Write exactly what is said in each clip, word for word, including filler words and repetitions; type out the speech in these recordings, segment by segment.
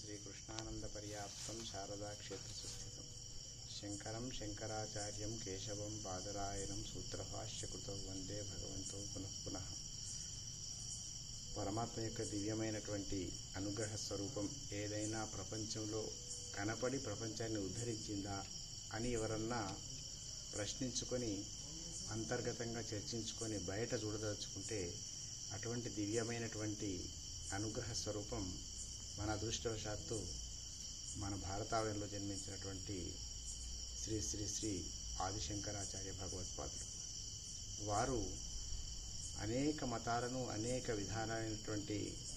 श्रीकृष्णानन्दपर्याप्तं शारदाक्षेत्रसुस्थितं शङ्करं शङ्कराचार्यं केशवं बादरायणं सूत्रभाष्यकृतौ వందే భగవంతో పునః పునః. పరమాత్మ యొక్క దివ్యమైనటువంటి అనుగ్రహ స్వరూపం ఏదైనా ప్రపంచంలో కనపడి ప్రపంచాన్ని ఉద్ధరించిందా అని ఎవరన్నా ప్రశ్నించుకొని అంతర్గతంగా చర్చించుకొని బయట చూడదలుచుకుంటే అటువంటి దివ్యమైనటువంటి అనుగ్రహ స్వరూపం మన అదృష్టవశాత్తు మన భారతావయంలో జన్మించినటువంటి శ్రీ శ్రీ శ్రీ ఆదిశంకరాచార్య భగవత్పాదులు. వారు అనేక మతాలను అనేక విధానమైనటువంటి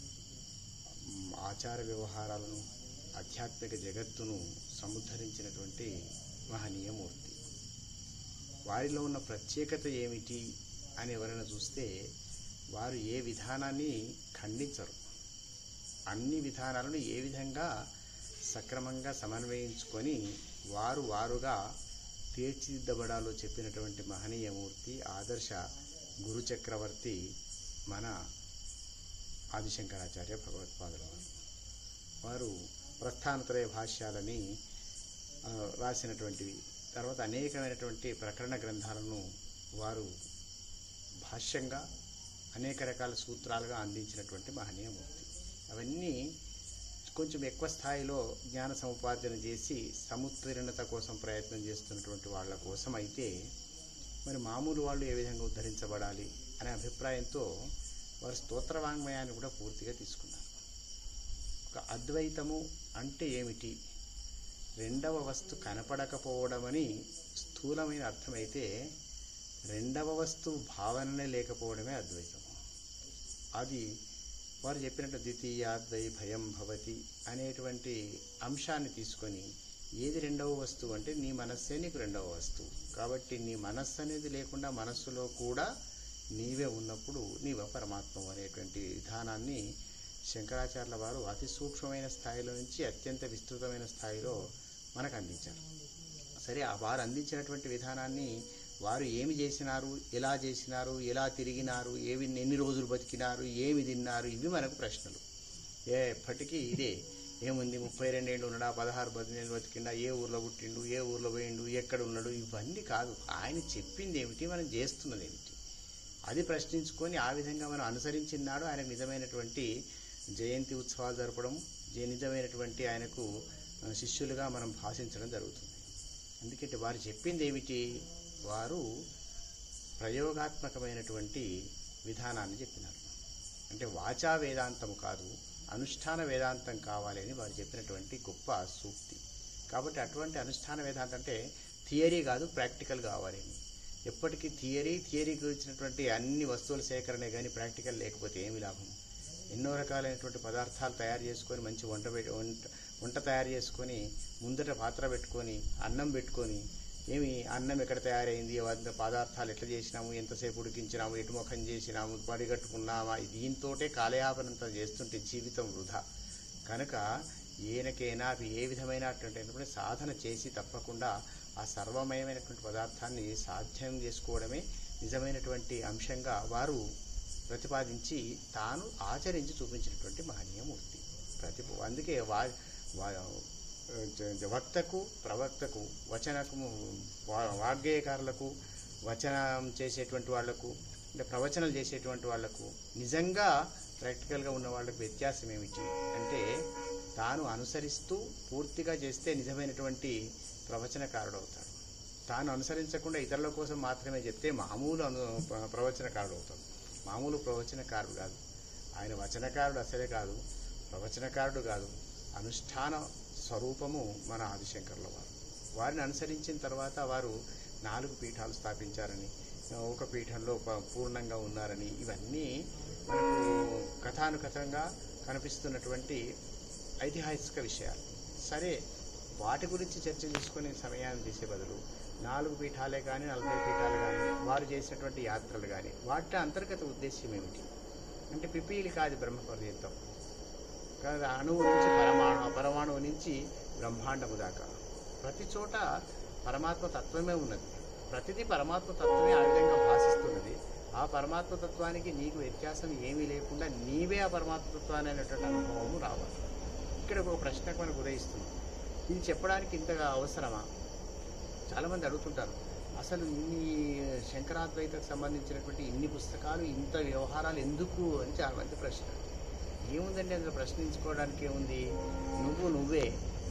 ఆచార వ్యవహారాలను ఆధ్యాత్మిక జగత్తును సముద్ధరించినటువంటి మహనీయమూర్తి. వారిలో ఉన్న ప్రత్యేకత ఏమిటి అని ఎవరైనా చూస్తే వారు ఏ విధానాన్ని ఖండించరు. అన్ని విధానాలను ఏ విధంగా సక్రమంగా సమన్వయించుకొని వారు వారుగా తీర్చిదిద్దబడాలో చెప్పినటువంటి మహనీయమూర్తి ఆదర్శ గురు చక్రవర్తి మన ఆదిశంకరాచార్య భగవత్పాదుల వారు. వారు ప్రస్థానత్రయ భాష్యాలని రాసినటువంటివి, తర్వాత అనేకమైనటువంటి ప్రకరణ గ్రంథాలను వారు భాష్యంగా అనేక రకాల సూత్రాలుగా అందించినటువంటి మహనీయమూర్తి. అవన్నీ కొంచెం ఎక్కువ స్థాయిలో జ్ఞాన సముపార్జన చేసి సముత్తీర్ణత కోసం ప్రయత్నం చేస్తున్నటువంటి వాళ్ళ కోసం అయితే, మరి మామూలు వాళ్ళు ఏ విధంగా ఉద్ధరించబడాలి అనే అభిప్రాయంతో వారు స్తోత్ర వాంగ్మయాన్ని కూడా పూర్తిగా తీసుకున్నారు. ఒక అద్వైతము అంటే ఏమిటి, రెండవ వస్తు కనపడకపోవడం అని స్థూలమైన అర్థమైతే, రెండవ వస్తువు భావననే లేకపోవడమే అద్వైతము. అది వారు చెప్పినట్టు ద్వితీయాద్వై భయం భవతి అనేటువంటి అంశాన్ని తీసుకొని, ఏది రెండవ వస్తువు అంటే నీ మనస్సే నీకు రెండవ వస్తువు. కాబట్టి నీ మనస్సు అనేది లేకుండా మనస్సులో కూడా నీవే ఉన్నప్పుడు నీవే పరమాత్మ అనేటువంటి విధానాన్ని శంకరాచార్యుల వారు అతి సూక్ష్మమైన స్థాయిలో నుంచి అత్యంత విస్తృతమైన స్థాయిలో మనకు అందించారు. సరే, ఆ వారు అందించినటువంటి విధానాన్ని వారు ఏమి చేసినారు, ఎలా చేసినారు, ఎలా తిరిగినారు, ఏవి ఎన్ని రోజులు బతికినారు, ఏమి తిన్నారు, ఇవి మనకు ప్రశ్నలు. ఎప్పటికీ ఇదే ఏముంది, ముప్పై రెండేళ్ళు ఉన్నాడా, పదహారు పదిహేను బతికిండా, ఏ ఊర్లో పుట్టిండు, ఏ ఊర్లో పోయిండు, ఎక్కడ ఉన్నాడు, ఇవన్నీ కాదు. ఆయన చెప్పింది ఏమిటి, మనం చేస్తున్నది ఏమిటి, అది ప్రశ్నించుకొని ఆ విధంగా మనం అనుసరించినాడు. ఆయనకు నిజమైనటువంటి జయంతి ఉత్సవాలు జరపడం, నిజమైనటువంటి ఆయనకు శిష్యులుగా మనం భాషించడం జరుగుతుంది. ఎందుకంటే వారు చెప్పింది ఏమిటి, వారు ప్రయోగాత్మకమైనటువంటి విధానాన్ని చెప్పినారు. అంటే వాచా వేదాంతము కాదు, అనుష్ఠాన వేదాంతం కావాలి అని వారు చెప్పినటువంటి గొప్ప సూక్తి. కాబట్టి అటువంటి అనుష్ఠాన వేదాంతం అంటే థియరీ కాదు, ప్రాక్టికల్ కావాలని. ఎప్పటికీ థియరీ థియరీకి వచ్చినటువంటి అన్ని వస్తువుల సేకరణ కానీ ప్రాక్టికల్ లేకపోతే ఏమి లాభం. ఎన్నో రకాలైనటువంటి పదార్థాలు తయారు చేసుకొని మంచి వంట వంట వంట తయారు చేసుకొని ముందట పాత్ర పెట్టుకొని అన్నం పెట్టుకొని, ఏమి అన్నం ఎక్కడ తయారైంది, పదార్థాలు ఎట్లా చేసినాము, ఎంతసేపు ఉడికించినాము, ఎటు ముఖం చేసినాము, పడిగట్టుకున్నామా, దీంతోటే కాలయాపనంతా చేస్తుంటే జీవితం వృధా. కనుక ఈయనకైనా అవి ఏ విధమైనటువంటి సాధన చేసి తప్పకుండా ఆ సర్వమయమైనటువంటి పదార్థాన్ని సాధ్యం చేసుకోవడమే నిజమైనటువంటి అంశంగా వారు ప్రతిపాదించి తాను ఆచరించి చూపించినటువంటి మహనీయమూర్తి. ప్రతి అందుకే వా వక్తకు ప్రవక్తకు వచనకు వాగ్గేయకారులకు వచనం చేసేటువంటి వాళ్లకు అంటే ప్రవచనాలు చేసేటువంటి వాళ్లకు నిజంగా ప్రాక్టికల్గా ఉన్న వాళ్ళకు వ్యత్యాసం ఏమిటి అంటే, తాను అనుసరిస్తూ పూర్తిగా చేస్తే నిజమైనటువంటి ప్రవచనకారుడు అవుతాడు. తాను అనుసరించకుండా ఇతరుల కోసం మాత్రమే చెప్తే మామూలు అను ప్రవచనకారుడు అవుతాడు. మామూలు ప్రవచనకారుడు కాదు ఆయన, వచనకారుడు అసలే కాదు, ప్రవచనకారుడు కాదు, అనుష్ఠాన స్వరూపము మన ఆదిశంకరుల వారు. వారిని అనుసరించిన తర్వాత వారు నాలుగు పీఠాలు స్థాపించారని, ఒక పీఠంలో పూర్ణంగా ఉన్నారని, ఇవన్నీ మనకు కథానుకథంగా కనిపిస్తున్నటువంటి ఐతిహాసిక విషయాలు. సరే, వాటి గురించి చర్చ చేసుకునే సమయాన్ని తీసే బదులు నాలుగు పీఠాలే కానీ నలభై పీఠాలు కానీ వారు చేసినటువంటి యాత్రలు కానీ వాటి అంతర్గత ఉద్దేశ్యం ఏమిటి అంటే, పిపీలి కాదు బ్రహ్మ పర్యంతం కాదు, అణువు నుంచి పరమాణు, పరమాణువు నుంచి బ్రహ్మాండము దాకా ప్రతి చోట పరమాత్మ తత్వమే ఉన్నది. ప్రతిదీ పరమాత్మ తత్వమే ఆ విధంగా భాషిస్తున్నది. ఆ పరమాత్మ తత్వానికి నీకు వ్యత్యాసం ఏమీ లేకుండా నీవే ఆ పరమాత్మ తత్వాన్ని అనేటువంటి అనుభవము రావాలి. ఇక్కడ ఒక ప్రశ్న మనకు ఉదయిస్తుంది, ఇది చెప్పడానికి ఇంతగా అవసరమా? చాలామంది అడుగుతుంటారు, అసలు ఇన్ని శంకరాద్వైతకు సంబంధించినటువంటి ఇన్ని పుస్తకాలు, ఇంత వ్యవహారాలు ఎందుకు అని చాలామంది ప్రశ్న. ఏముందండి అందులో ప్రశ్నించుకోవడానికి ఏముంది? నువ్వు నువ్వే,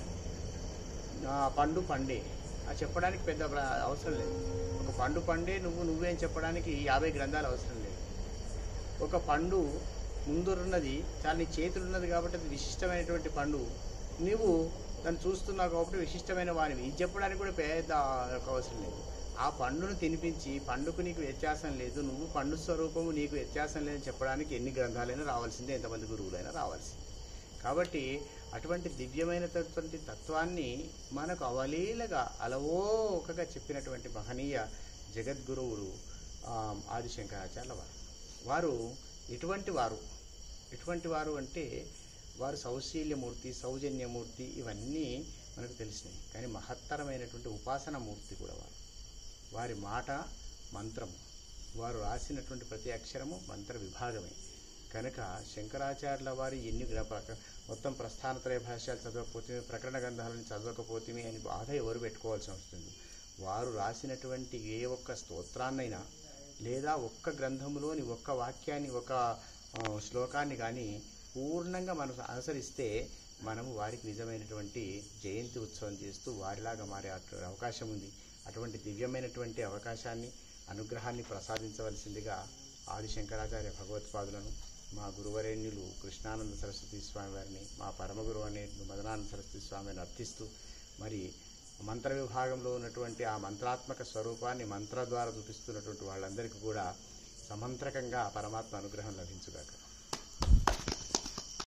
పండు పండే అది చెప్పడానికి పెద్ద అవసరం లేదు. ఒక పండు పండే నువ్వు నువ్వే అని చెప్పడానికి యాభై గ్రంథాలు అవసరం లేదు. ఒక పండు ముందున్నది చాలా నీ చేతులు ఉన్నది కాబట్టి అది విశిష్టమైనటువంటి పండు, నువ్వు దాన్ని చూస్తున్నావు కాబట్టి విశిష్టమైన వానివి, ఇది చెప్పడానికి కూడా పెద్ద అవసరం లేదు. ఆ పండును తినిపించి పండుకు నీకు వ్యత్యాసం లేదు, నువ్వు పండు స్వరూపము నీకు వ్యత్యాసం లేదని చెప్పడానికి ఎన్ని గ్రంథాలైనా రావాల్సిందే, ఎంతమంది గురువులైనా రావాల్సిందే. కాబట్టి అటువంటి దివ్యమైనటువంటి తత్వాన్ని మనకు అవలీలగా అలవోకగా చెప్పినటువంటి మహనీయ జగద్గురువులు ఆదిశంకరాచార్యుల వారు. వారు ఎటువంటి వారు ఎటువంటి వారు అంటే వారు సౌశీల్యమూర్తి, సౌజన్యమూర్తి, ఇవన్నీ మనకు తెలిసినాయి. కానీ మహత్తరమైనటువంటి ఉపాసన మూర్తి కూడా వారు. వారి మాట మంత్రము, వారు రాసినటువంటి ప్రతి అక్షరము మంత్ర విభాగమే. కనుక శంకరాచార్యుల వారి ఎన్ని మొత్తం ప్రస్థానత్రయ భాష్యాలు చదవకపోతే, ప్రకరణ గ్రంథాలను చదవకపోతే అని బాధ ఎవరు పెట్టుకోవాల్సి వస్తుంది. వారు రాసినటువంటి ఏ ఒక్క స్తోత్రాన్నైనా లేదా ఒక్క గ్రంథంలోని ఒక్క వాక్యాన్ని, ఒక శ్లోకాన్ని కానీ పూర్ణంగా మనం అనుసరిస్తే మనము వారికి నిజమైనటువంటి జయంతి ఉత్సవం చేస్తూ వారిలాగా మారే అవకాశం ఉంది. అటువంటి దివ్యమైనటువంటి అవకాశాన్ని, అనుగ్రహాన్ని ప్రసాదించవలసిందిగా ఆదిశంకరాచార్య భగవత్పాదులను, మా గురువరేణ్యులు కృష్ణానంద సరస్వతి స్వామి వారిని, మా పరమగురువు అనే మదనానంద సరస్వతి స్వామిని అర్థిస్తూ, మరి మంత్ర విభాగంలో ఉన్నటువంటి ఆ మంత్రాత్మక స్వరూపాన్ని మంత్ర ద్వారా చూపిస్తున్నటువంటి వాళ్ళందరికీ కూడా సమంత్రకంగా పరమాత్మ అనుగ్రహం లభించుగాక.